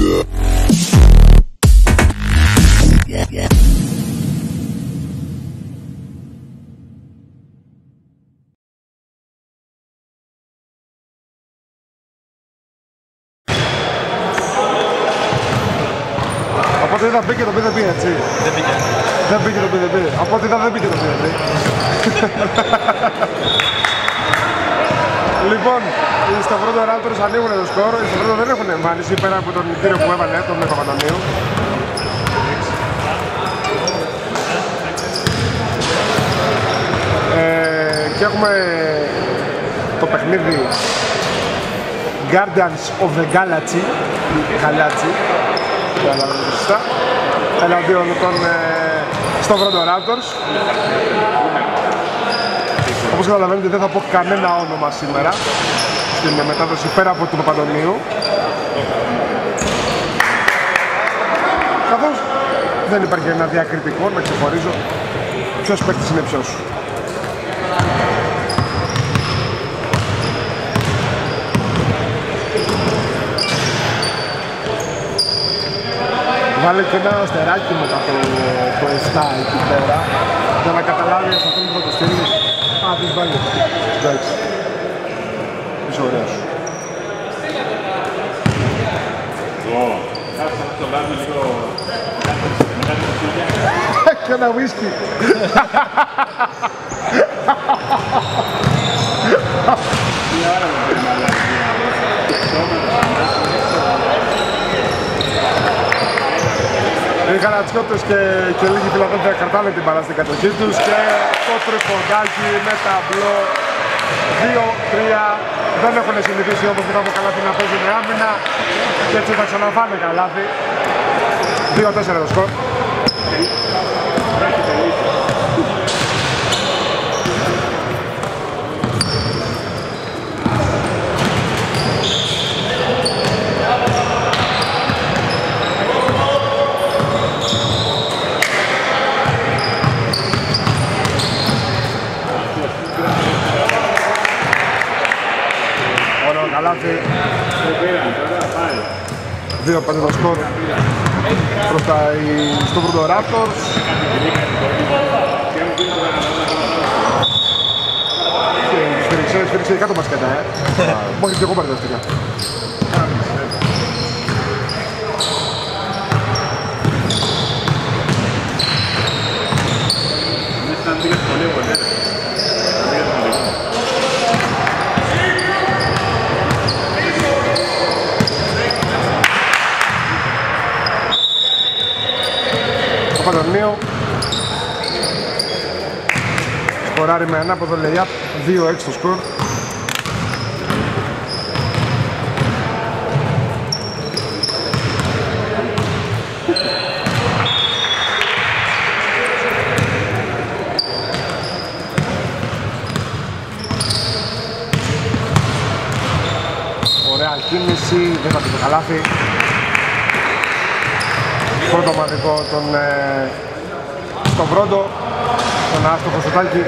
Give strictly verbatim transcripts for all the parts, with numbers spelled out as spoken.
Οπότε είδα μπήκε το πι δεν πήγε, έτσι. Δεν πήγε. Δεν πήγε το πι δεν πήγε. Από ό,τι είδα δεν πήγε το πι δεν πήγε. Λοιπόν, στο πρώτο Raptors ανοίγουν το σκορ. Στο πρώτο δεν έχουν εμφάνιση πέρα από τον κύριο που έβαλε, τον Παπαντονίου. Ε, και έχουμε το παιχνίδι Guardians of the Galaxy, Galaxy, εναντίον των ε, στο πρώτο Raptors. Όπως καταλαβαίνετε δεν θα πω κανένα όνομα σήμερα στην μετάδοση πέρα από του Παπαντονίου, καθώς δεν υπάρχει ένα διακριτικό να ξεχωρίζω ποιος παίκτης είναι ποιος. Βάλε και ένα αστεράκι μετά το, το εφτά εκεί πέρα για να καταλάβει σε αυτόν που θα το στείλει. Α, τις βάλει. Εντάξει. Είσαι ωραίος. Και ένα whisky. Οι Γαλατσιώτες και, και λίγοι Φιλαδέλφια κρατάνε την μπάλα στην κατοχή τους και το τριποντάκι με ταμπλό δύο τρία. Δεν έχουν συνηθίσει όπως μετά από καλάθι να παίζουν άμυνα και έτσι θα ξαναφάνε καλάθι. δύο τέσσερα το σκορ. Καλάθι δύο πέντε το σκορ προς τα στο πρώτο Raptors. Σφυρίξε, σφυρίξε κάτω μπασκέτα, ε. Μόλις και εγώ μπερδεύτηκα. Παπαντονίου σκοράρει με ανάποδο layup, δύο έξι το σκορ. Ωραία κίνηση, δεν θα πει το καλάθι. Πρώτο μαδικό τον, ε, στον πρώτο, τον άστοχο σουτάκι.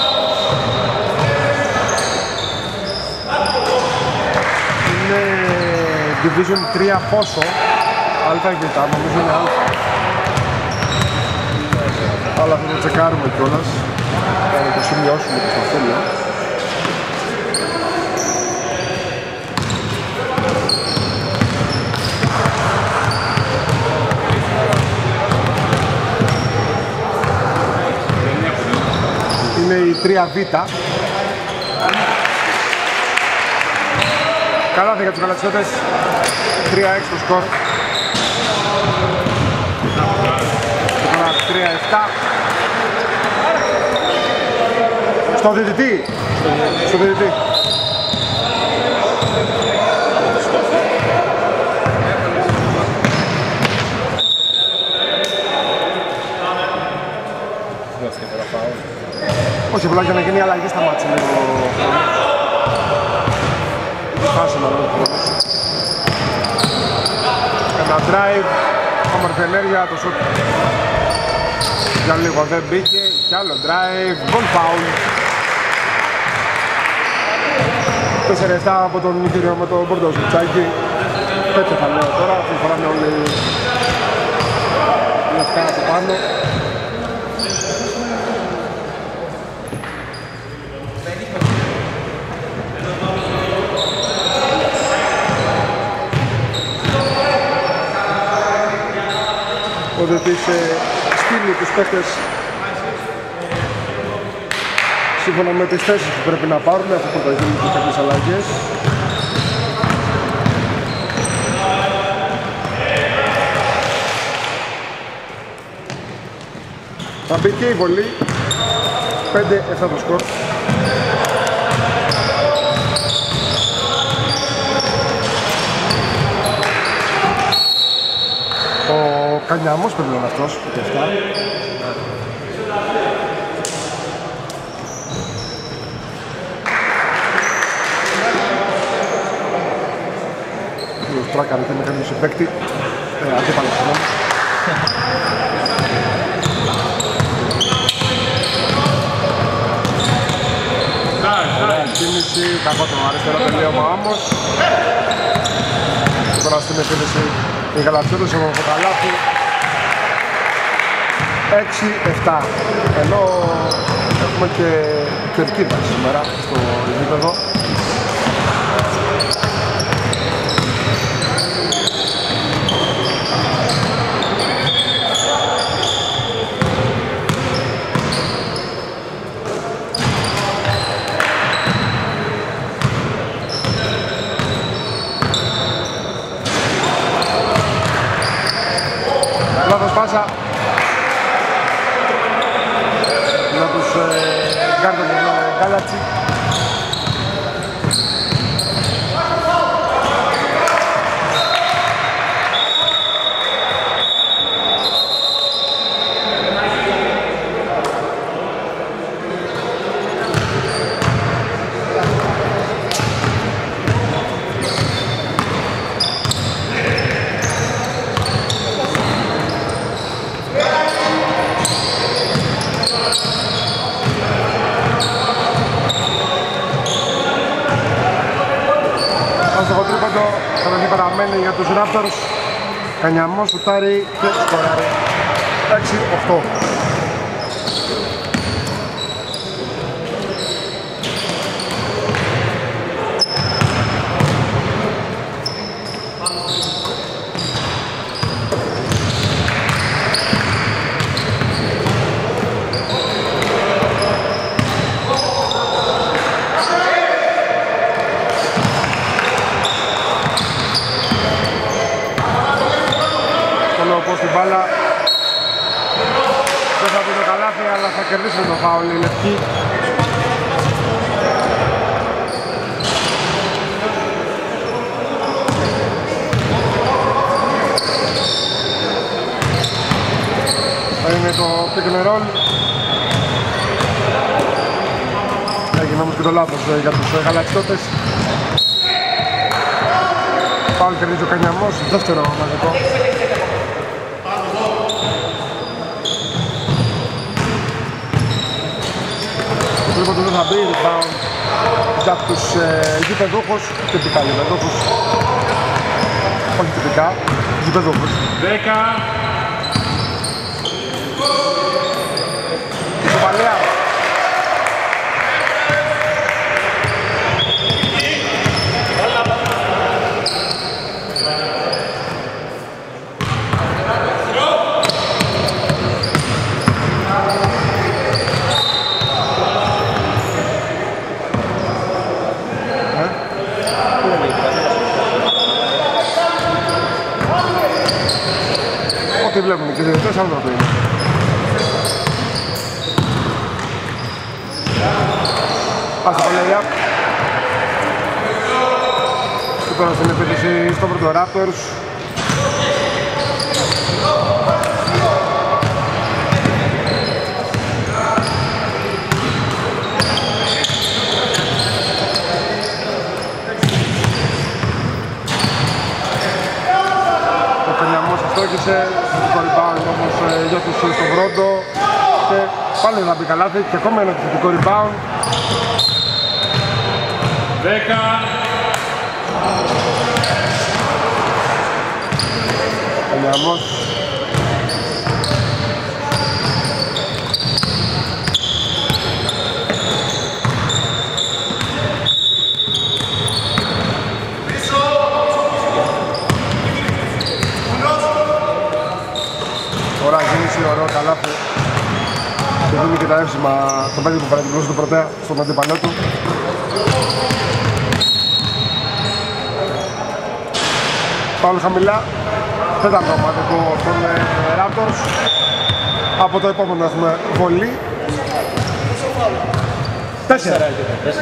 Είναι Division τρία πόσο, αλφα ή β, νομίζω είναι αλφα. Αλλά θα το τσεκάρουμε κιόλας, θα το σημειώσουμε και στο τέλειο. Είναι η τρία β. Καλάθι για τους Γαλατσιώτες, τρία έξι το σκορ. Τώρα τρία επτά. Στο διδυτή. Στο διδυτή. Όχι, απλά για να γίνει αλλαγή στα μάτια λίγο. Χάσαμε λίγο χρόνος. Ένα drive, όμορφη ενέργεια, το shoot για λίγο δεν μπήκε. Κι άλλο drive, goal foul. τέσσερα επτά από τον κύριο με το Μπορντό Σουτσάκη. Πέτσε θα λέω τώρα, που φοράνε όλοι λευκά από πάνω. Ο διαιτητής στείλει τους παίκτες σύμφωνα με τις θέσεις που πρέπει να πάρουν, αφού πρώτα γίνουν και κάποιες αλλαγές. Θα μπει και η βολή, πέντε εφτά το σκορ. Ο Κανιαμός πρέπει να είναι αυτός, πέντε εφτά. Ο Στράκαρη και με κάποιο συμπαίκτη, ε, αντίπαλος συγγνώμη. Κίνηση, κακό το αριστερό τελείωμα όμως. Και τώρα στην επίθεση η Γαλατσιώτες από το καλάθι. έξι εφτά. Ενώ έχουμε και κερκίδα σήμερα στο γήπεδο. Λάθος πάσα για τους Γκάρντον και Γκάλατσι. Παραμένει για τους Raptors. Κανιαμός σουτάρει και σκοράρει. έξι οκτώ. Στην μπάλα δεν θα πει το καλάθι, αλλά θα κερδίσουν το φάουλ οι λευκοί. Θα είναι το pick and roll. Έγινε όμως και το λάθος για τους Γαλατσιώτες. Φάουλ κερδίζει ο Κανιαμός, δεύτερο μαζικό. Λοιπόν, δεν θα μπει rebound για τους ε, γηπεδούχους, τυπικά γηπεδούχους, όχι τυπικά, γηπεδούχους. δέκα. Ισοπαλία. Ό,τι βλέπουμε και διαιτητές άλλο το είναι. Πάσα το lay-up. Και τώρα στην επίθεση στο πρώτο Raptors. Ο Κανιαμός αστόχησε, θετικό rebound όμως για τους στον πρώτο και πάλι θα μπει καλάθι και ακόμα ένα θετικό rebound. δέκα. Πανιαμός. Ωραία γίνηση, ωραίο καλάθι. Και δίνει και τα εύσημα στο παιδί που παρατηρούσε το πρωτέα στον αντίπαλό του. Πάλι χαμηλά. Τέταρτο ομαδικό των Raptors. Από το επόμενο έχουμε βολή. Τέσσερα.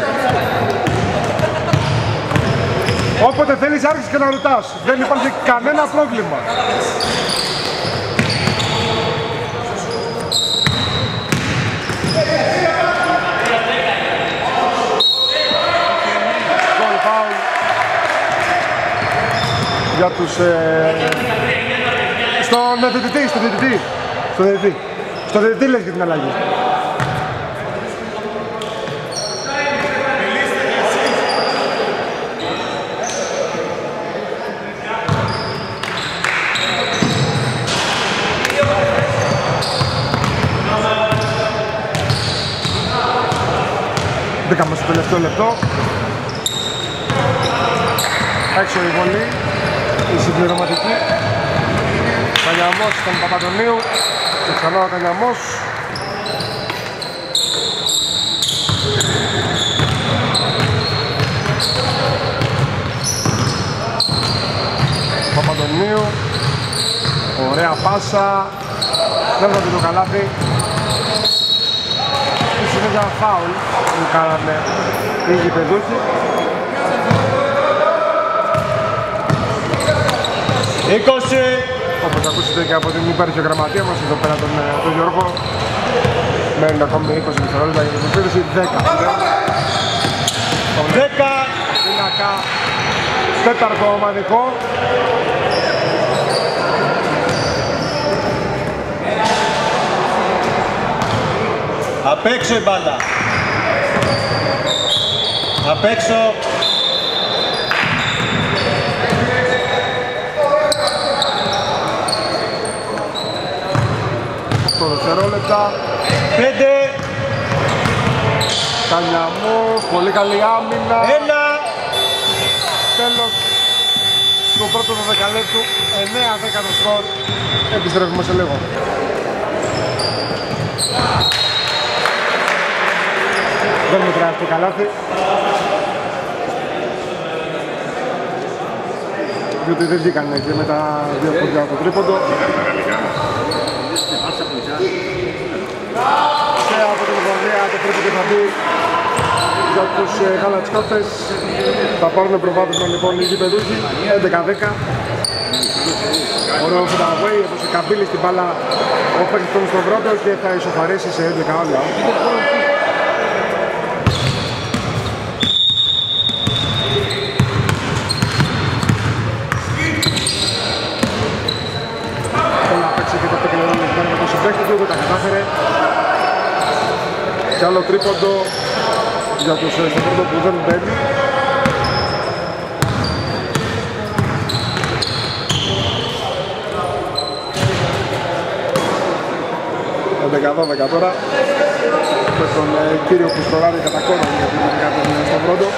Όποτε θέλεις άρχισε και να ρωτάς. Δεν υπάρχει κανένα πρόβλημα. Για τους... Ε... Στον διαιτητή, στον διαιτητή. Στον διαιτητή. Στον διαιτητή λες για την αλλαγή. Μπήκαμε στο τελευταίο λεπτό. Έξω η βολή, η συμπληρωματική. Κανιαμός στον Παπαντονίου και ξανά ο Κανιαμός. Παπαντονίου, ωραία πάσα, δεν θα δει το καλάθι. Είναι ένα φάουλ που κάνανε οι γηπεδούχοι. είκοσι. Όπως ακούσετε και από την υπέροχη γραμματεία μας εδώ πέρα τον, τον Γιώργο, μένουν ακόμη είκοσι δευτερόλεπτα για την υπήρηση. δέκα. δέκα. Πίνακα. Τέταρτο ομαδικό. Απ' έξω η μπάλα. Απ' έξω. οκτώ δευτερόλεπτα. πέντε. Κανιαμός, πολύ καλή άμυνα. ένα. Τέλος του πρώτου δεκαλέπτου. εννέα δέκα το σκορ. Επιστρέφουμε σε λίγο. Δεν μετράει αυτό το καλάθι. Διότι δεν βγήκαν και με τα δύο πόδια από το τρίποντο. Και από την γωνία το τρίποντο θα μπει για τους γαλατσικότες. Θα πάρουν προβάδισμα λοιπόν οι γηπεδούχοι. έντεκα δέκα. Ωραίο φουταβέι, όπως η Καμπύλη στην μπάλα ο παίκτης στον πρώτο και θα ισοφαρίσει σε έντεκα όλα. Δεν τα κατάφερε. Κι άλλο τρίποντο για τους στο που δεν μπαίνει. έντεκα δώδεκα τώρα με τον ε, κύριο που σκοράρει κατά κόνα για την ειδικά στον πρώτο.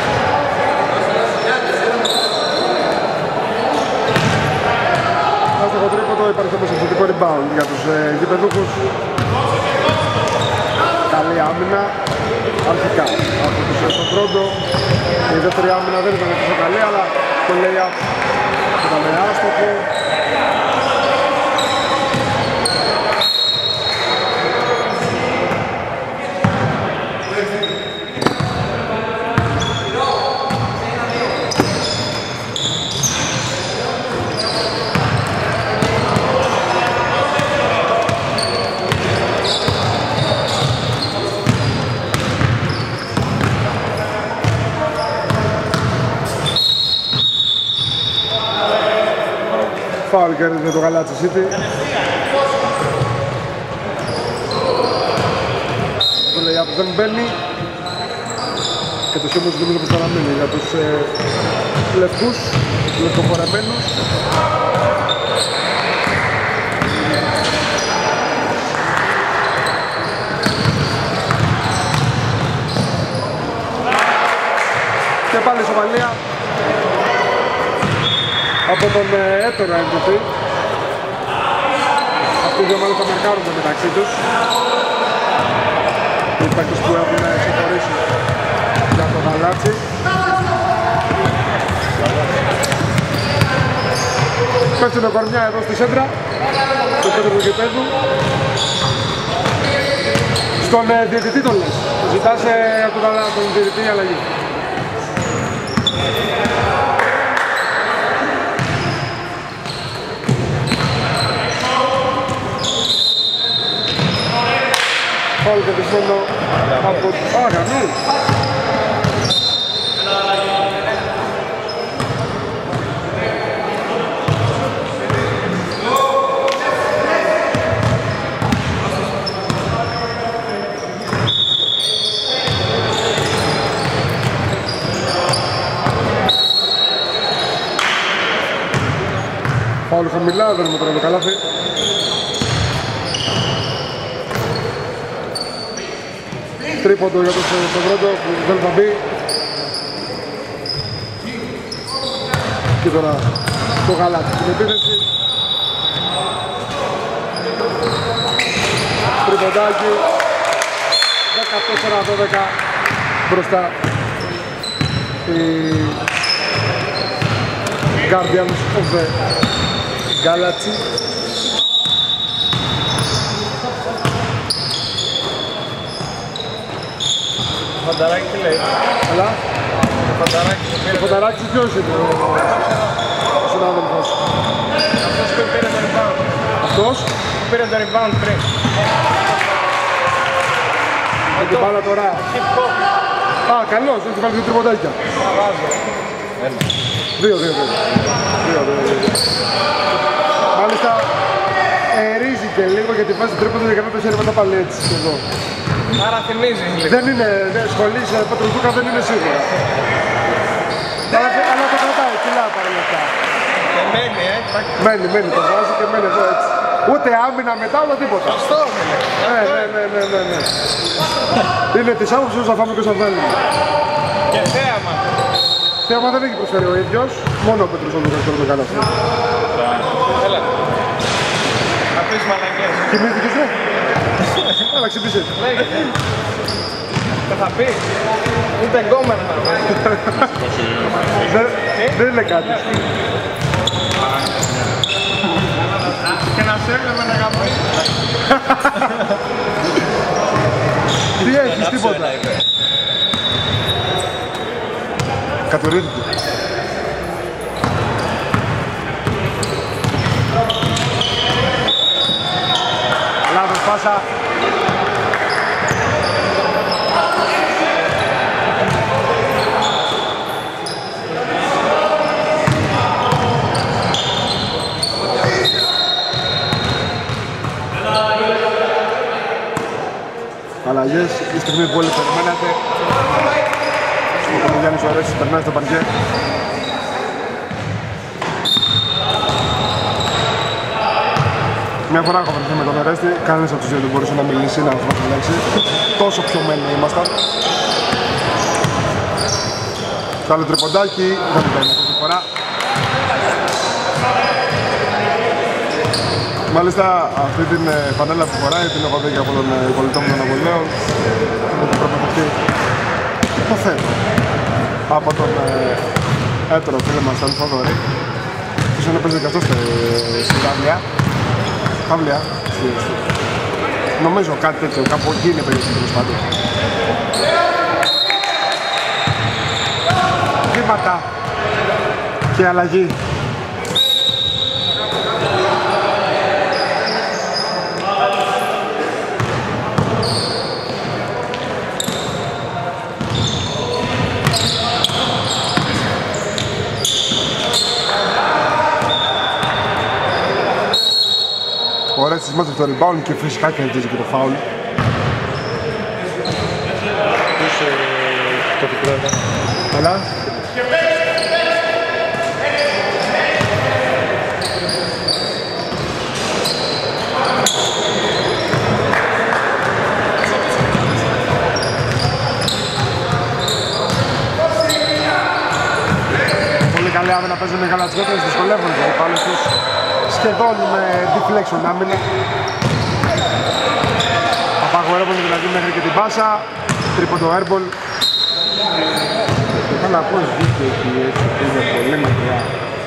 Στο τρίποντο υπάρχει όμως εξωτικό rebound για τους ε, γηπεδούχους. Καλή άμυνα αρχικά από τους ε, στον πρώτο. Η δεύτερη άμυνα δεν ήταν τόσο καλή, αλλά το lay-up ήταν άστοχο. Φάουλ κέρδισε το Γαλάτσι City. Το lay-up δεν μπαίνει και το σχέδιο νομίζω πως παραμείνει για τους ε, λευκούς, λευκοφορεμένους. από τον έτερο εμ βι πι. Αυτοί οι δύο μάλιστα μαρκάρουν μεταξύ τους. Οι παίκτες που έχουν ξεχωρίσει για τον Γαλάτσι. Πέφτουν κορμιά εδώ στη σέντρα, στο κέντρο του γηπέδου. Στον ε, διαιτητή τον λες, ζητάς ε, από τον, τον διαιτητή αλλαγή. Φάουλ κερδισμένο από... Α, γραμμή! Φάουλ χαμηλά, δεν είναι το καλάθι. Τρίποντο για τον Σταυρόντο που δεν θα μπει. Και τώρα το Γαλάτσι στην επίθεση. Τρίποντάκι. δεκατέσσερα δώδεκα μπροστά οι Guardians of the Galaxy. Το Φανταράκι τι λέει. Καλά. Το Φανταράκι που πήρε. Το Φανταράκι ποιος είναι ο συνάδελφος. Αυτός που πήρε το rebound. Αυτός. Που πήρε το rebound πριν. Με την μπάλα τώρα. Α, καλός, έχει βάλει δύο τριποντάκια. Βάζω. Ένα. Δύο, δύο, δύο. Δύο, δύο, δύο. Μάλιστα, ερίζει και λίγο γιατί βάζει το τρίποντο για να το χέρι μετά πάλι έτσι εδώ. Άρα θυμίζει λίγο. Δεν είναι, σχολής Πατροδούκα δεν είναι σίγουρα. Αλλά, αλλά το κρατάει κιλά παρόλα αυτά. Και μένει, ε. Μένει, μένει, το βάζει και μένει εδώ έτσι. Ούτε άμυνα μετά, ούτε τίποτα. Σωστό είναι. Ναι, ναι, ναι, ναι, ναι, ναι. Είναι της άποψης όσο θα φάμε και όσο θέλουμε. Και θέαμα. Θέαμα δεν έχει προσφέρει ο ίδιος, μόνο ο Πέτρος Όλου δεν το κάνει αυτό. Έλα. Θα πεις μαλακές. Κοιμήθηκες ρε. Έλα, ξυπνήσες. Λέγεται. Δεν θα πει. Ούτε εγκόμενα θα πει. Δεν- Δεν είναι κάτι. Και να σε έβλεπε να γαμεί. Τι έχεις, τίποτα. Κατορίδηκε. Λάθος πάσα. Αλλαγές, η στιγμή που όλοι περιμένατε. Ο Γιάννης Ωρέσης περνάει στο παρκέ. Μια φορά έχω βρεθεί με τον Ωρέστη, κανένας από τους δύο δεν μπορούσε να μιλήσει, να μας λέξει. Τόσο πιωμένοι ήμασταν. Το άλλο τριποντάκι, δεν ήταν αυτή τη φορά. Μάλιστα αυτή την φανέλα που φοράει την έχω δει και από τον κολλητό μου τον Απολέο. Με την προπαιδευτή. Το θέτω. Από τον ε, έτερο φίλο μας τον Θοδωρή. Ποιος είναι παίζει και αυτό στη Γαύλια. Γαύλια. Νομίζω κάτι τέτοιο, κάπου εκεί είναι περίπου τέλος πάντων. Βήματα και αλλαγή. Ο Ρέστης μάζευε το rebound και φυσικά κερδίζει και το φάουλ. Ποιος το τυπλό ήταν. Καλά. Πολύ καλή άμυνα παίζουν οι γαλατσιώτες, δυσκολεύονται πάνω τους σχεδόν με deflection άμυνα. Απαγορεύονται δηλαδή μέχρι και την πάσα, τρίποντο airball. Καλά πώς βγήκε εκεί έτσι, είναι πολύ μακριά.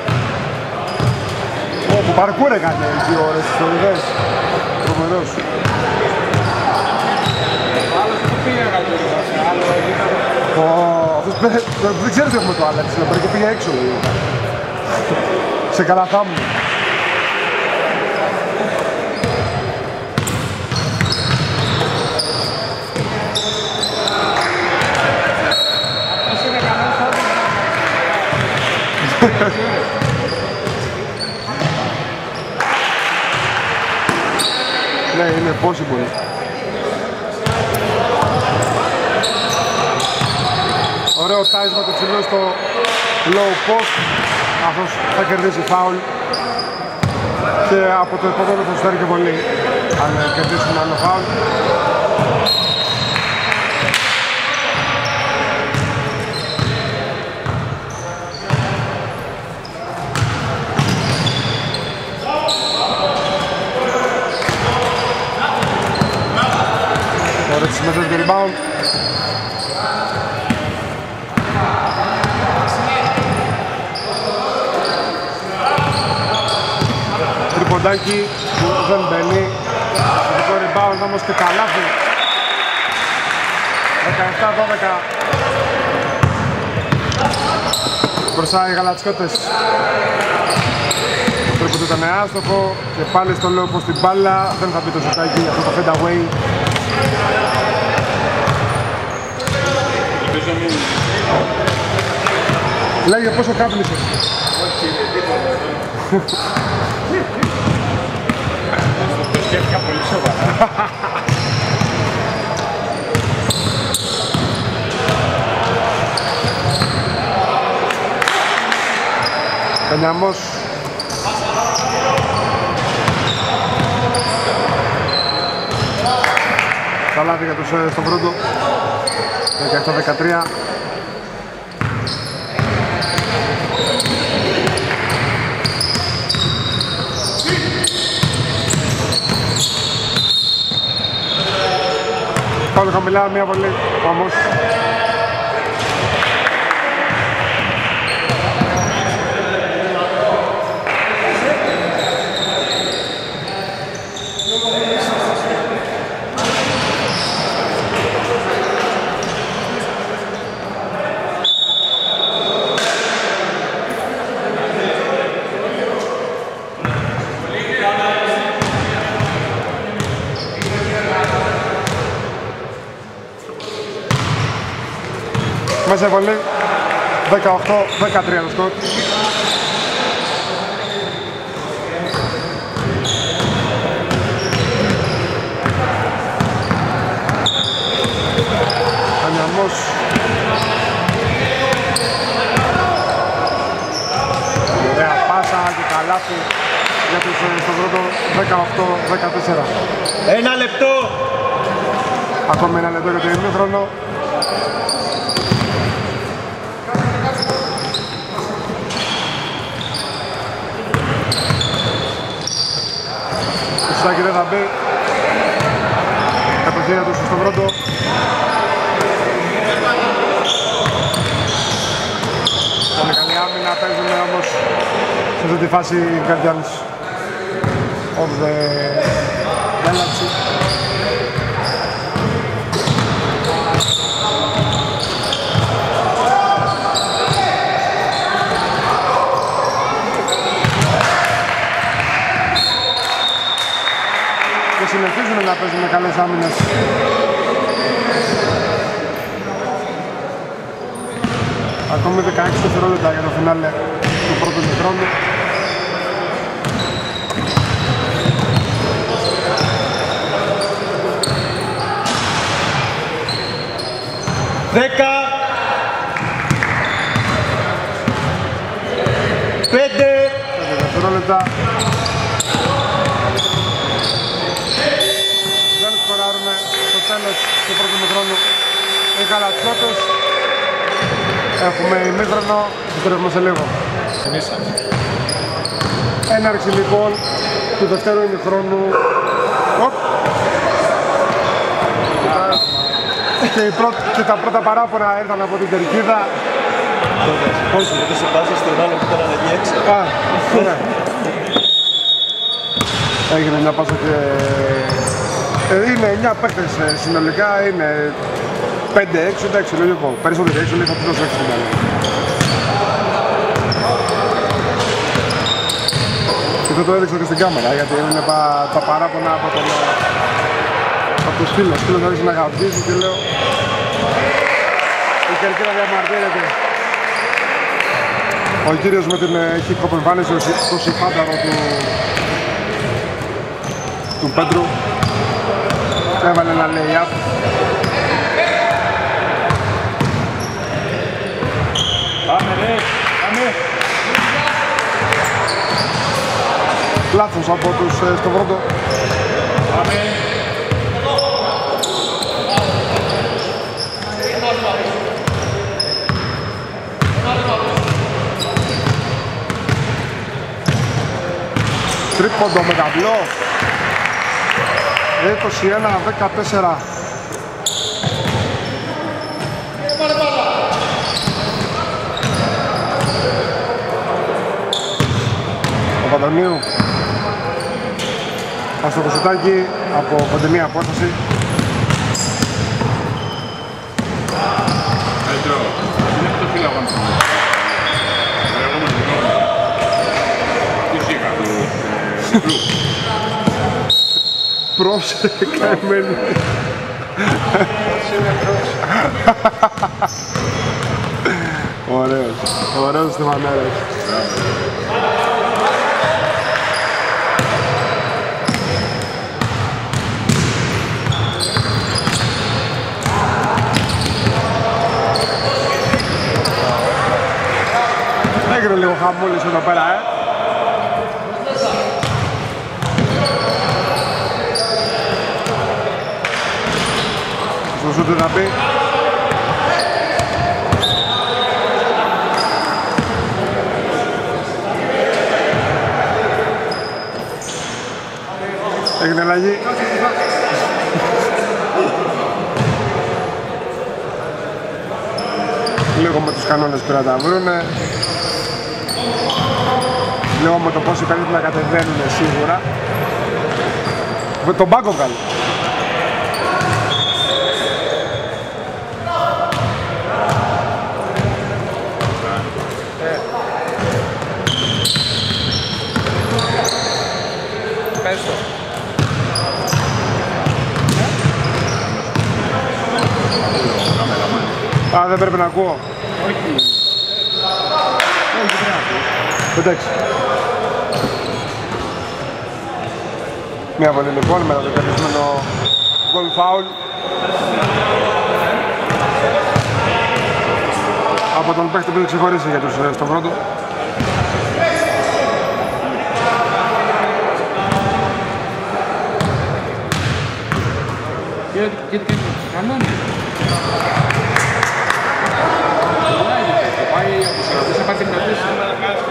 Όπου παρκούρ έκανε δύο ώρες στις οριδές. Τρομερός. Άλλος που πήγε να κάνει άλλο Αυτός δεν ξέρεις τι έχουμε το Άλεξ, πρέπει και πήγε έξω. Σε καλά θάμου. Αυτός είναι κανένας άντρας. Ναι, είναι possible. Ωραίο τάισμα το ψηλό στο low post. Αυτός θα κερδίσει φάουλ. Και από το επόμενο θα στέρει και πολύ. Αν κερδίσουν άλλο φάουλ. Ωραία συμμετέχει το rebound. Τριποντάκι που δεν μπαίνει. Το rebound όμως και καλάθι. δεκαεπτά δώδεκα. Μπροστά οι γαλατσιώτες. Το τρίποντο ήταν άστοχο και πάλι στο λέω πως την μπάλα δεν θα μπει το σουτάκι αυτό το fade away. Λέγε πόσο κάπνισε. Όχι, είναι τίποτα. Το σκέφτηκα πολύ σοβαρά. Κανιαμός. Θα λάβει για τους στον πρώτο. δεκαεπτά δεκατρία. Πάλι χαμηλά, μία βολή όμως. Μέσα βολή, δεκαοκτώ δεκατρία το σκορ. Ανιαμός. Ωραία πάσα και καλάθι για τους στον πρώτο δεκαοκτώ δεκατέσσερα. Ένα λεπτό! Ακόμη ένα λεπτό για το ημίχρονο. Το σάκι δεν θα μπει. Κατοχήρια τους στον πρώτο. Πολύ καλή άμυνα, παίζουν όμως σε αυτή τη φάση οι Guardians of the Galaxy. Και συνεχίζουν να παίζουν με καλές άμυνες. Ακόμη δεκαέξι δευτερόλεπτα για το φινάλε του πρώτου ημιχρόνου. Δέκα! Πέντε! πέντε δευτερόλεπτα. Δεν σκοράρουμε στο τέλος του πρώτου ημιχρόνου οι Γαλατσιώτες. Έχουμε ημίχρονο, επιστρέφουμε σε λίγο. Έναρξη λοιπόν του δευτέρου ημιχρόνου. Οπ. Και, πρω... και τα πρώτα παράπονα ήρθαν από την Τερκίδα. Όχι, δεν σε πάσα στον άλλο που ήταν εκεί έξω. Α, ναι. Έγινε μια πάσα και... Ε, είναι εννιά παίκτες συνολικά, είναι πέντε έξω, εντάξει, λογικό. Περισσότερο έξω, λέει θα πληρώσω έξω την άλλη. Και αυτό το έδειξα και στην κάμερα, γιατί είναι τα, τα παράπονα από τον... από τους φίλους. Φίλος άρχισε να γαμπτίζει και λέω... Η Κερκίδα διαμαρτύρεται. Ο κύριος με την χικ-χοπ εμφάνιση, το συμπάνταρο του... του Πέντρου. Έβαλε ένα lay-up. Πάμε ρε, πάμε. Λάθος από τους στο πρώτο. Πάμε. Τρίποντο με ταμπλό. είκοσι ένα δεκατέσσερα. Ο Παντονίου στο κοσουτάκι από κοντινή απόσταση. Πέτρο, είναι το φύλαγο να πούμε. Ποιος είχα του Νιπρού. Πρόσεχε καημένη. Ωραίος, ωραίος Στεφανέρος. Έγινε λίγο χαμούλης εδώ πέρα, ε. Στο σούτ θα πει. Έγινε αλλαγή. Λίγο με τους κανόνες που να τα βρούνε. Λίγο με το πόσο περίπου να κατεβαίνουνε σίγουρα. Με τον πάγκο βγάλει. Πες το. Α, δεν πρέπει να ακούω. Όχι. Όχι, δεν πρέπει να ακούω. Εντάξει. Μια βολή λοιπόν με το καθισμένο goal foul από τον παίκτη που ξεχωρίσει για τους στον πρώτο. Και τι κανόνες. Πάει από σαράντα, θα πάει και πενήντα τέσσερα.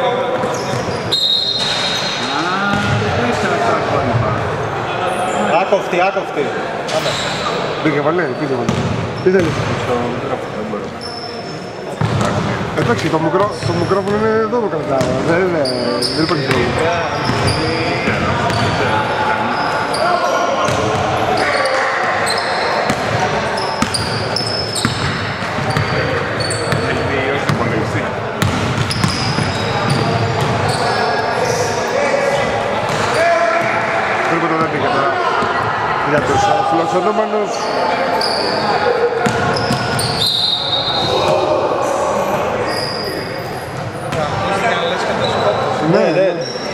Α, δεν τέσσερα αυτά χρόνια. Άκοφτη, άκοφτη. Πήγε βαλέ, πήγε βαλέ. Τι θέλεις? Στο μικρόφωνο δεν μπορούσα. Εντάξει, το, μικρό, το μικρόφωνο είναι εδώ το κρατάω. Δεν, δεν, δεν υπάρχει πρόβλημα. Τίποτα δεν πήγε τώρα για τους φιλοξενούμενους. Ναι, ναι.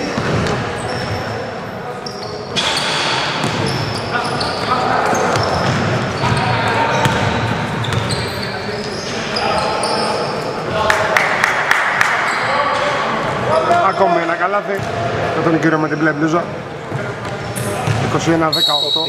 Ακόμη ένα καλάθι με τον κύριο με την μπλε μπλούζα. είκοσι ένα δεκαοκτώ.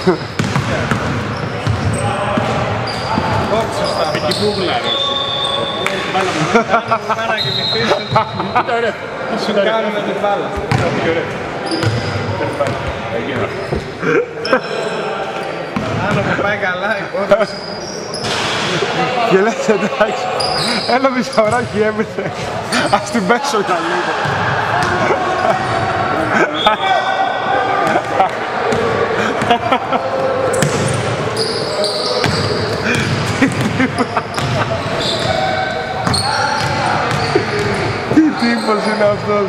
Όχι σωστά. Εκεί που γλάρες. Μπάλα μου. Κάνω να κοιμηθείς. Κοίτα ωραία. Σου κάνουμε την μπάλα. Τι ωραία. Έγινε. Άνω που πάει καλά η υπόθεση. Και λες εντάξει, ένα μισοράκι έμειθε. Ας την πέσω για λίγο. Τι τύπος είναι αυτός.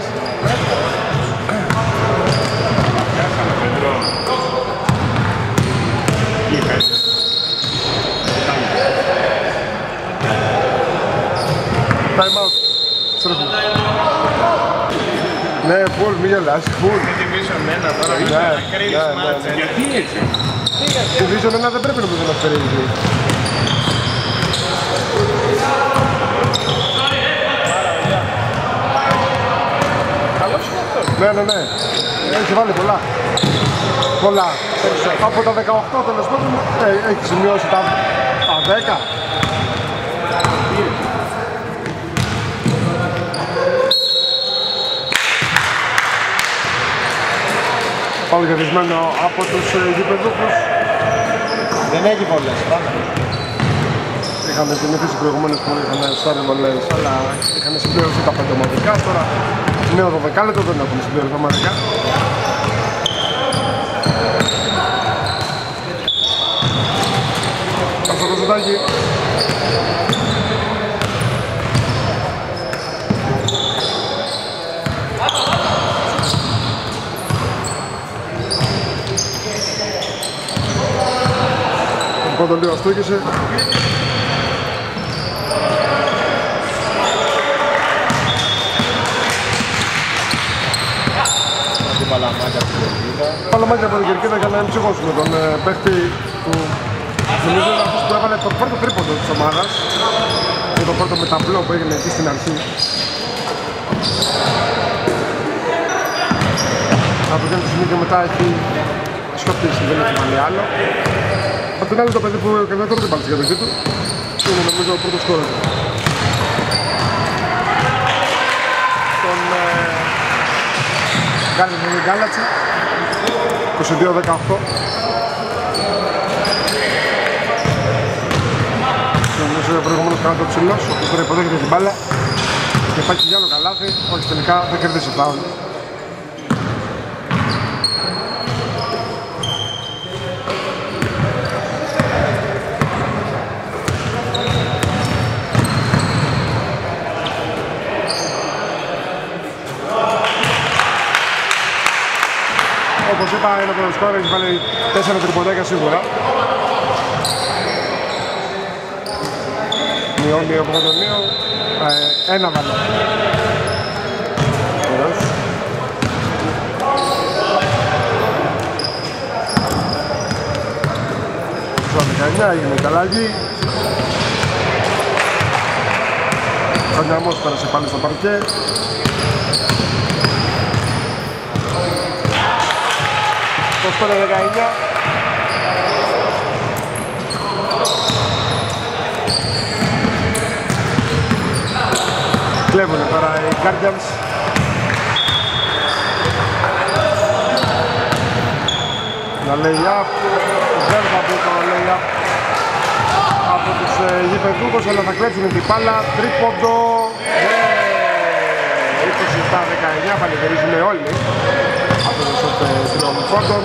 Time out. Στρέφω. Ναι, φουλ, μη γελάς, φουλ. Με division ένα τώρα. Ναι, Ακρίλης ναι, ναι, μάτσα. ναι. Γιατί έτσι. Τη Vision ένα δεν πρέπει νομίζω να φέρει. Καλός είναι αυτός. Ναι, ναι, ναι. Έχει βάλει πολλά. Πολλά. Από τα δεκαοκτώ τέλος πάντων ε, έχει σημειώσει τα, τα δέκα. Πάλι κερδισμένο από τους ε, γηπεδούχους. Δεν έχει πολλές, πάμε. Είχαμε θυμηθήσει προηγουμένως που είχαν στάρει βολές, αλλά είχαν συμπληρώσει τα πέντε ομαδικά. Τώρα νέο δωδεκάλεπτο δεν έχουν συμπληρώσει ομαδικά. Αυτό το ζωτάκι. Το λίγο αστούκησε. Παλαμάκια από την Κερκίδα. Παλαμάκια από την Κερκίδα για να εμψυχώσουμε τον ε, παίχτη που νομίζω είναι αυτός που έβαλε το πρώτο τρίποντο της ομάδας και το πρώτο μεταπλό που έγινε εκεί στην αρχή. Από εκείνο το σημείο και μετά έχει σιωπήσει, δεν έχει βάλει άλλο. Απ' την άλλη το παιδί που έκανε τώρα την πάλι στην κατοχή του είναι νομίζω ο πρώτος σκόρερ του. Τον Γκάλατσα με Γκάλατσα είκοσι δύο δεκαοκτώ. Νομίζω προηγουμένως κάνει το ψηλός, όπως τώρα υποδέχεται την μπάλα και πάει και για άλλο καλάθι, όχι τελικά δεν κερδίσει φάουλ. Όπως είπα, είναι το σκόρ, έχει βάλει τέσσερα τριποντάκια σίγουρα. Μειώνει ο Πρωτονίο, ε, ένα βάλε. Ωραίος. Στο δεκαεννιά έγινε η αλλαγή. Ο Νιαμός πέρασε πάλι στο παρκέ. είκοσι πέντε δεκαεννιά. Κλέβουνε τώρα οι Guardians. Ένα lay-up. Δεν θα μπει το lay-up από τους ε, γηπεδούχους, αλλά θα κλέψουν την μπάλα. Τρίποντο. είκοσι επτά δεκαεννιά, πανηγυρίζουν όλοι. Αυτό το σωτ των πόντων.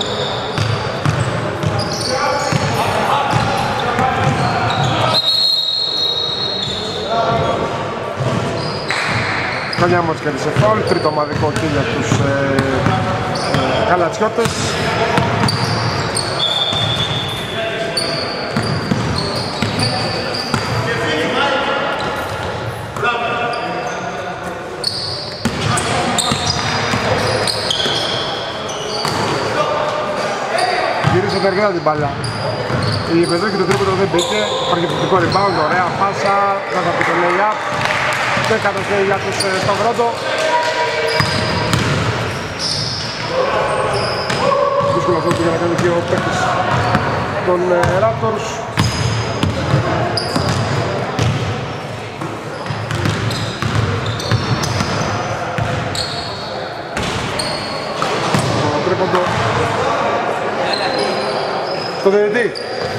Κονιάμος κέρδισε φάουλ, τρίτο ομαδικό και για τους ε, ε, Καλατσιώτες. Γύρισε αργά την μπάλα. Η Πεδρούκη το τρίποντο δεν μπήκε, παρκευτικό rebound, ωραία πάσα, δεν θα πει το lay-up. Δέκατος λέει για τους ε, στον Βρόντο. Δύσκολο αυτό που για να κάνει και ο παίκτης των Raptors. Το τρίποντο στο διαιτητή.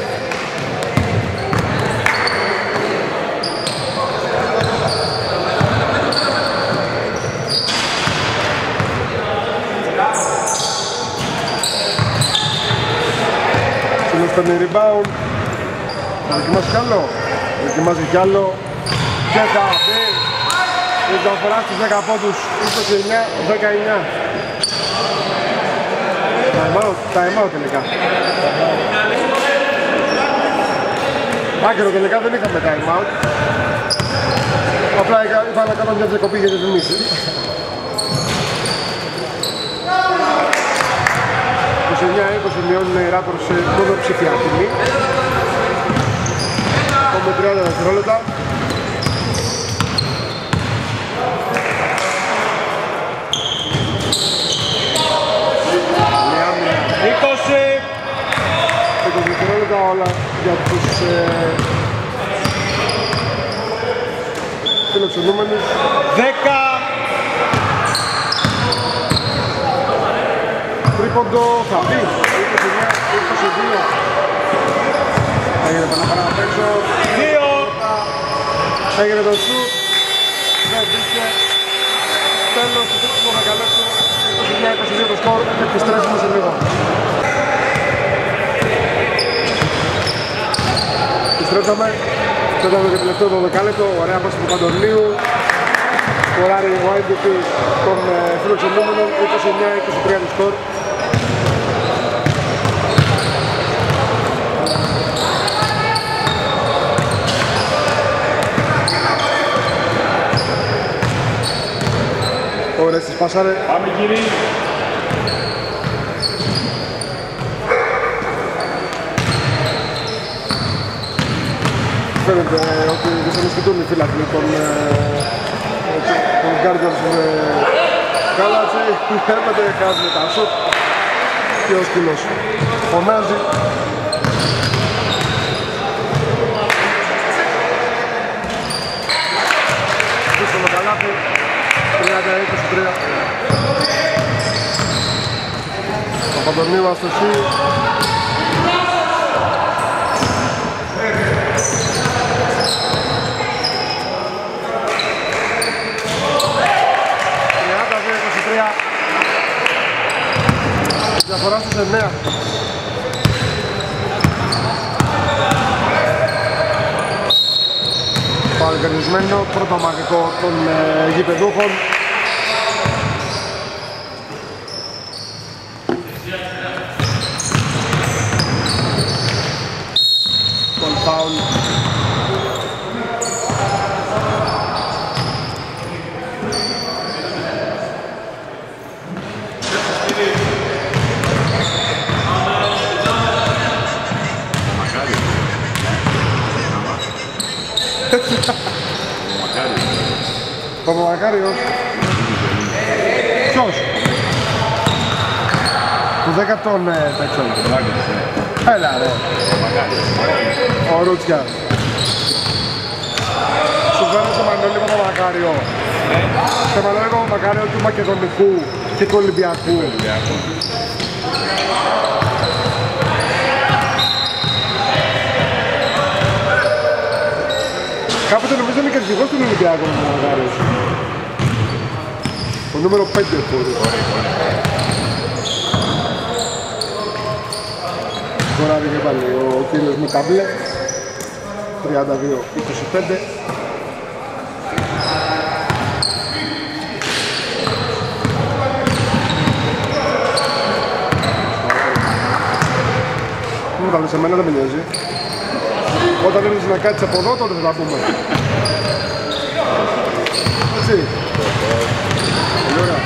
Παίρνει rebound, θα δοκιμάσει κι άλλο, δοκιμάζει κι άλλο και θα μπει η διαφορά στους δέκα πόντους, είκοσι εννιά δεκαεννιά. Time out, time out τελικά. Άκυρο τελικά δεν είχαμε time out. Απλά είπα να κάνω μια διακοπή για τις μίσεις. είκοσι εννιά είκοσι μειώνουν οι Raptors σε μονοψήφια τιμή. Με τριάντα δευτερόλεπτα. είκοσι είκοσι δευτερόλεπτα όλα για τους ε, φιλοξενούμενους. δέκα Τρίποντο θα μπει, είκοσι εννιά είκοσι δύο. Έγινε το να παρά απ' έξω. δύο Έγινε το σουτ. Δεν μπήκε. Τέλος του τρίτου μεγαλύτερου. είκοσι εννιά είκοσι δύο το σκορ. Επιστρέφουμε σε λίγο. Επιστρέψαμε. Τέταρτο και τελευταίο το δεκάλεπτο. Ωραία πάση του Παντορλίου. Σκοράρει ο εμ βι πι των φιλοξενούμενων. είκοσι εννιά είκοσι τρία το σκορ. Ωραία, στις πάσαρε. Πάμε κύριοι. Φαίνεται ότι δεν σε μισθητούν οι φίλαθλοι των Guardians με Γκάλατζη. Έρχονται, χάζουν τα σουτ και ο σκύλος φωνάζει. Πίσω με καλάθι. τριάντα είκοσι τρία. Ο Παντονίου αστοχή. τριάντα δύο είκοσι τρία. Διαφορά στους εννέα. Παλικαρδισμένο, πρώτο μαγικό των ε, γηπεδούχων. Τον φάουλ. Παπαμακάριος. Ποιος? Του δέκατον παίξον. Έλα ρε. Ο Ρούτσιας. Σου φέρνω στο Μανώλη Παπαμακάριο. Στο Μανώλη Παπαμακάριο του Μακεδονικού και του Ολυμπιακού. Κάποτε νομίζω είναι και αρχηγός του Ολυμπιακού ο Παπαμακάριος. Το νούμερο πέντε μπορεί. Σκοράρει και πάλι ο κύριος με τάμπλε. τριάντα δύο είκοσι πέντε. Μου τα λες εμένα, δεν με νοιάζει. Όταν έρθεις να κάτσεις από εδώ, τότε θα τα πούμε. Έτσι. Πολύ ωραία.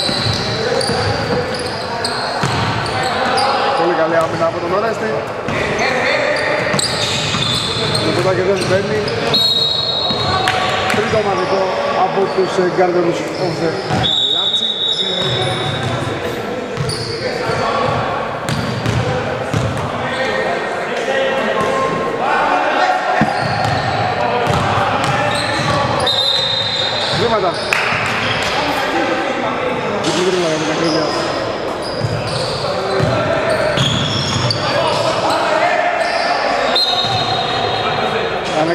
Πολύ καλή άμυνα από τον Ορέστη. Το ποτάκι δεν μπαίνει. Τρίτο ομαδικό από τους Guardians of the Galaxy.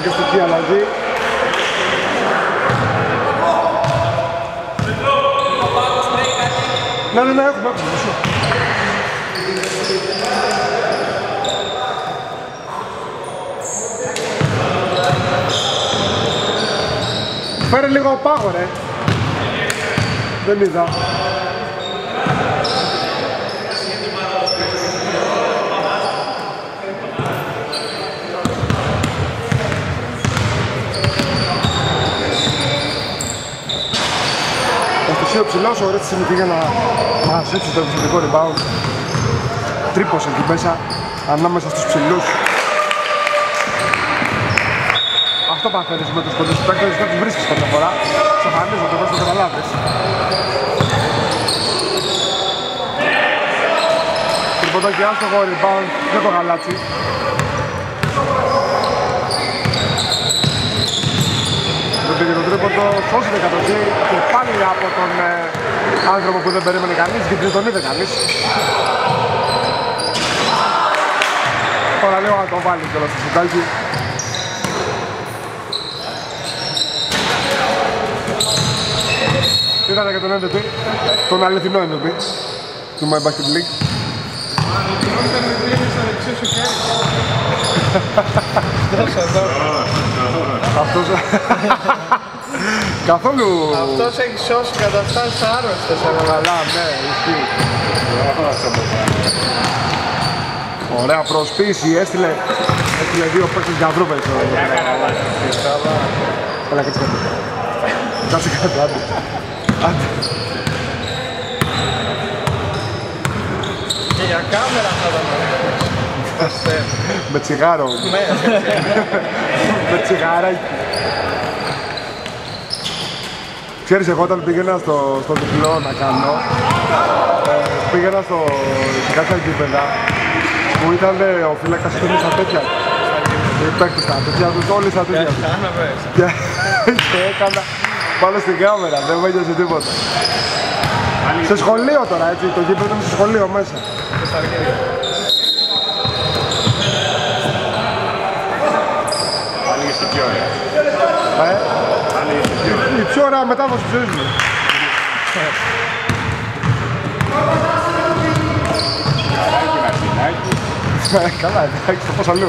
αναγκαστική αλλαγή. Ναι, ναι, ναι, έχουμε, έχουμε, μισό. Φέρε λίγο πάγο, ρε. Δεν είδα. Ο ψηλός, ο Ρέτσις είναι πήγε να μαζέψει το επιθετικό rebound. Τρύπωσε εκεί μέσα, ανάμεσα στους ψηλούς. Αυτό παθαίνεις με τους κοντούς παίκτες, δεν τους βρίσκεις κάποια φορά. Ξαφανίζονται, όπως το καταλάβεις. Τρυποντάκι άστοχο, rebound, δεν το γαλάτσι. Δεν πήγε το τρίποντο, σώζει την κατοχή και πάλι από τον ε, άνθρωπο που δεν περίμενε κανείς, γιατί δεν τον είδε κανείς. Τώρα λέω να το βάλει κιόλας στο σουτάκι. Είδατε και τον εμ βι πι, τον αληθινό εμ βι πι του My Basket League. Αυτός... Καθόλου... Αυτός έχει σώσει καταστάσεις άρρωστες. Καλά, ναι, ισχύει. Ωραία προσποίηση, έστειλε... Έστειλε δύο παίκτες για βρούβες. Καλά, κάτσε κάτω. Κάτσε κάτω, άντε. Άντε. Και για κάμερα θα τα με τσιγάρο. Με τσιγαράκι. Ξέρεις, εγώ όταν πήγαινα στο, στο διπλό να κάνω, ε, πήγαινα στο κάποια γήπεδα που ήταν ε, ο φύλακας ήταν στα τέτοια. Οι παίκτες στα τέτοια τους, όλοι στα τέτοια τους. Και, και έκανα πάνω στην κάμερα, δεν μου έγινε τίποτα. Σε σχολείο τώρα, έτσι, το γήπεδο ήταν σε σχολείο μέσα. Άνοιγες τι ώρα. Ε, η πιο ωραία μετάδοση της ζωής μου. Καράκι, Μαρτινάκι. Καλά, εντάξει, το πώς αλλού.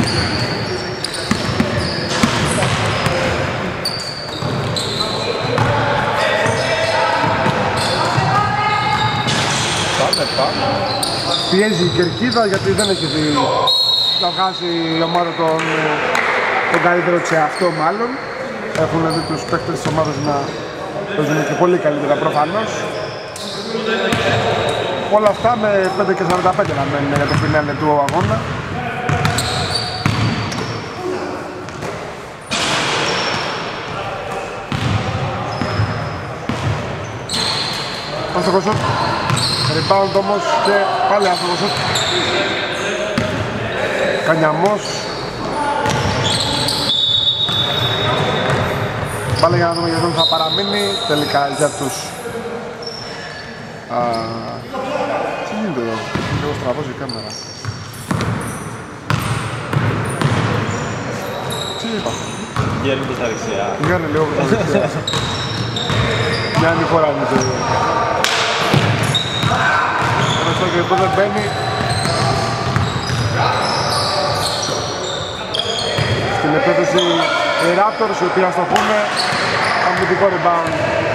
Πάμε, πάμε. Πιέζει η Κερκίδα γιατί δεν έχει δει να βγάζει η ομάδα τον, τον καλύτερο της εαυτό μάλλον. Έχουν δει τους παίκτες της ομάδας να παίζουν και πολύ καλύτερα προφανώς. Όλα αυτά με πέντε και σαράντα πέντε να μένουν για το φινάλε του αγώνα. Άστοχο σουτ. Rebound όμως και πάλι άστοχο σουτ. Κανιαμός. Πάλι για να δούμε γιατί θα παραμείνει τελικά για τους... Α, τι γίνεται εδώ, λίγο στραβώς η κάμερα. Τι είπα. Βγαίνει προς τα δεξιά. Βγαίνει λίγο προς τα δεξιά. Μια άλλη φορά είναι το ίδιο. Ευχαριστώ και εδώ δεν μπαίνει. Στην επίθεση οι Raptors, οι οποίοι αστοχούν αμυντικό rebound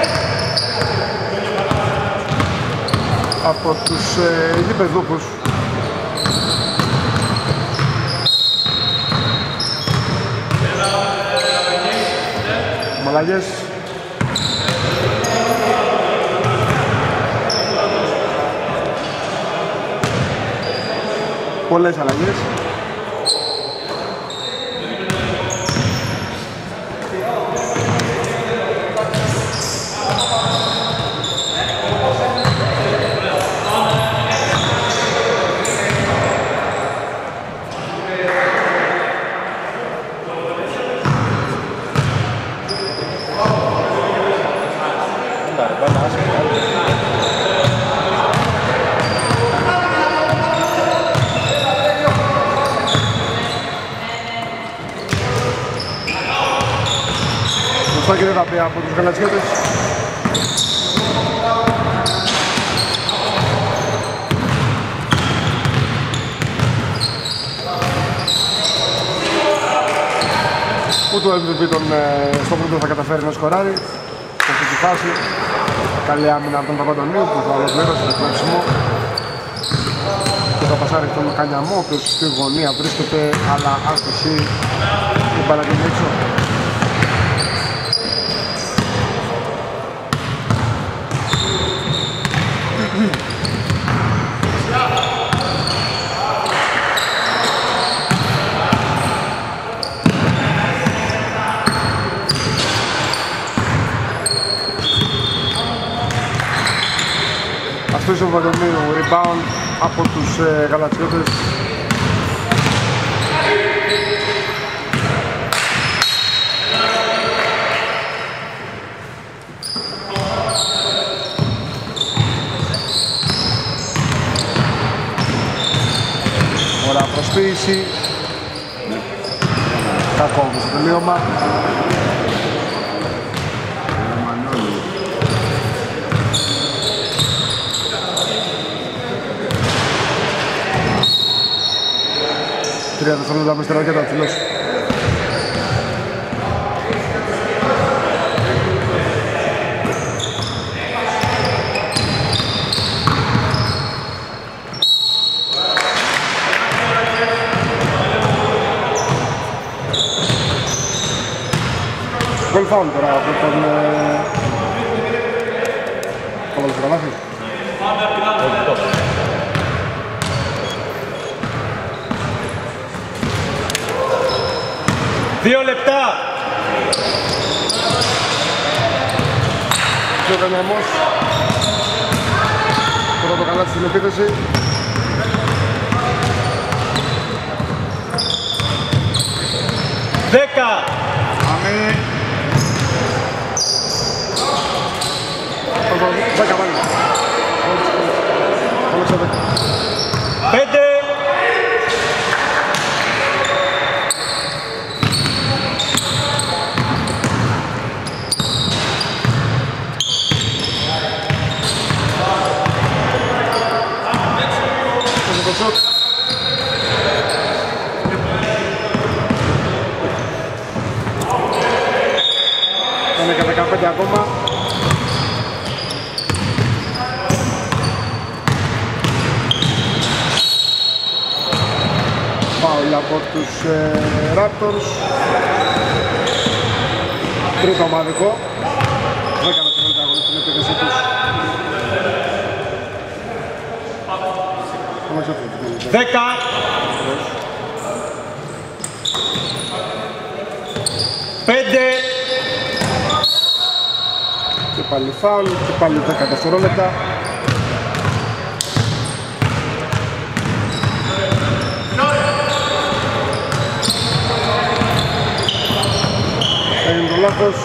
από τους ε, γηπεδούχους. Μαλαγές. Πολλές αλλαγές. Σωστά και δεν θα πει από τους γαλατσιώτες. Ούτε ο εμ βι πι τον, ε, στο πρώτο θα καταφέρει να σκοράρει. Σε αυτή τη φάση. Καλή άμυνα από τον Παπαντονίου που θα ολοκληρώσει το κλέψιμο. Και θα πασάρει τον Κανιαμό, ο οποίος στη γωνία βρίσκεται, αλλά άστοχη την παραγγελία έξω. Αυτός ο Παπαντονίου, rebound από τους ε, γαλατσιώτες. Ωραία προσποίηση. Κακό όμως το τελείωμα. Τρία δευτερόλεπτα με στεράκια τα ψηλός. Γκολ φάουλ τώρα από τον... Κόβαλος το καλάθι. Δύο λεπτά. Και ο Κανιαμός. Τώρα το καλάθι στην επίθεση. Δέκα. Αμέ. Δέκα πάλι. Όλεξα δέκα. Πέντε. Είναι και δεκαπέντε ακόμα. Φάουλ από τους ε, Raptors. Τρίτο ομαδικό. δέκα δευτερόλεπτα αγωνιστή στην επίθεση τους. Δέκα. Πέντε. Και πάλι φάουλ και πάλι δέκα δευτερόλεπτα. Έγινε το λάθος.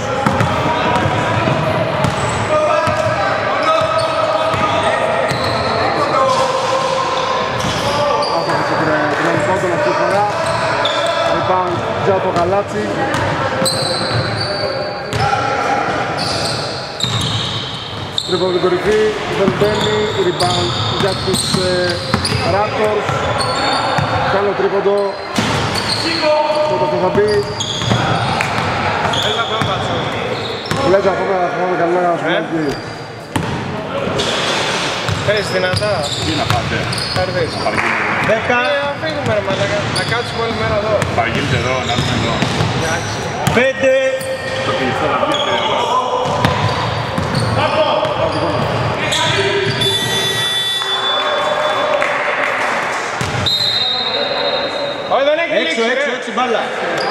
Άστοχος ο κοινωνικός τον αυτή τη φορά. Rebound για το Γαλάτσι. Τρίποντο την κορυφή, δεν μπαίνει, rebound για τους ε, Raptors. Κι άλλο τρίποντο. Τότε αυτό θα μπει. Λες αυτό θα φάμε καλά να σου πει. Πες δυνατά. Τι να πάτε. Έρθεις. Δέκα. Να φύγουμε ρε μαλάκα. Να κάτσουμε όλη μέρα εδώ. Παραγγείλτε εδώ, να έρθουμε εδώ. Εντάξει. Πέντε. Το κλειστό να βγείτε εδώ. Όχι δεν έχει Έξω, λήξει, έξω, ρε. έξω, μπάλα.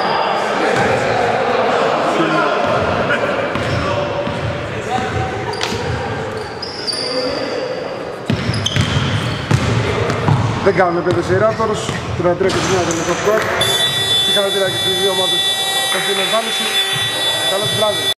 Δεν κάνουν επίθεση οι Raptors. τριάντα τρία και τρία τελικό σκορ. Συγχαρητήρια και στις δύο ομάδες. Ευχαριστούμε εμφάνιση. Καλό βράδυ.